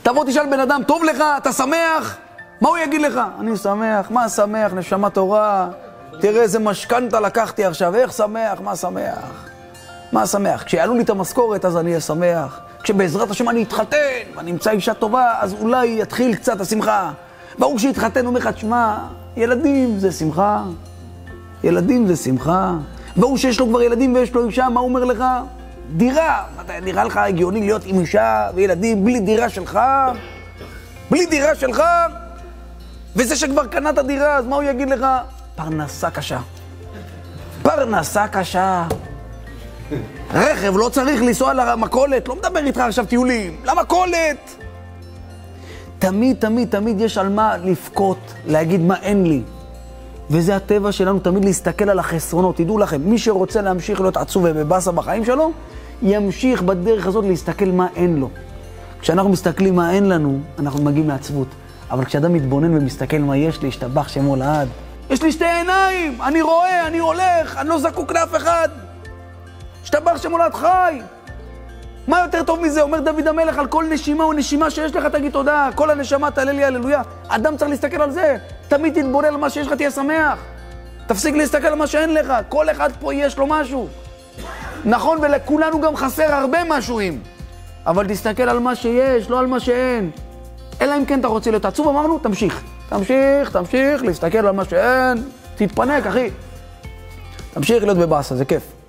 תבוא תשאל בן אדם, טוב לך, אתה שמח? מה הוא יגיד לך? אני שמח, מה שמח, נשמה תורה, תראה איזה משכנתה לקחתי עכשיו, איך שמח, מה שמח? מה שמח? כשיעלו לי את המשכורת אז אני אהיה שמח, כשבעזרת השם אני אתחתן ואני אמצא אישה טובה, אז אולי יתחיל קצת השמחה. ברור כשיתחתן אומר לך, תשמע, ילדים זה שמחה, ילדים זה שמחה. ברור שיש לו כבר ילדים ויש לו אישה, מה הוא אומר לך? דירה. נראה לך הגיוני להיות עם אישה וילדים בלי דירה שלך? בלי דירה שלך? וזה שכבר קנת דירה, אז מה הוא יגיד לך? פרנסה קשה. פרנסה קשה. רכב לא צריך לנסוע למכולת, לא מדבר איתך עכשיו טיולים, למכולת. תמיד, תמיד, תמיד יש על מה לפקוט, להגיד מה אין לי. וזה הטבע שלנו, תמיד להסתכל על החסרונות. תדעו לכם, מי שרוצה להמשיך להיות עצוב ובבאסה בחיים שלו, ימשיך בדרך הזאת להסתכל מה אין לו. כשאנחנו מסתכלים מה אין לנו, אנחנו מגיעים לעצבות. אבל כשאדם מתבונן ומסתכל מה יש לי, השתבח שמו לעד. יש לי שתי עיניים, אני רואה, אני הולך, אני לא זקוק לאף אחד. השתבח שמו לעד חי. מה יותר טוב מזה? אומר דוד המלך, על כל נשימה או נשימה שיש לך תגיד תודה. כל הנשמה תהלל לי הללויה. אדם צריך להסתכל על זה. תמיד תתבונן על מה שיש לך, תהיה שמח. תפסיק להסתכל על מה שאין לך. כל אחד פה יש לו משהו. נכון, ולכולנו גם חסר הרבה משהוים. אבל תסתכל על מה שיש, לא על מה שאין. אלא אם כן אתה רוצה להיות עצוב, אמרנו, תמשיך. תמשיך להסתכל על מה שאין. תתפנק, אחי. תמשיך להיות בבאסה, זה כיף.